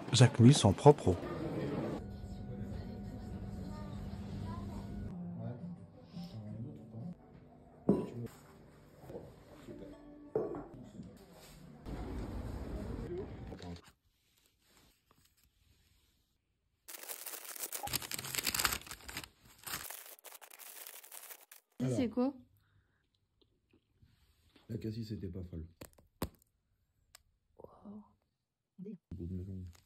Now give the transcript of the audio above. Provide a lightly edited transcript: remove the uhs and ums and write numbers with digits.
Jacques Mus en propre. C'est quoi? La cassis était pas folle. Wow. Bout de melon.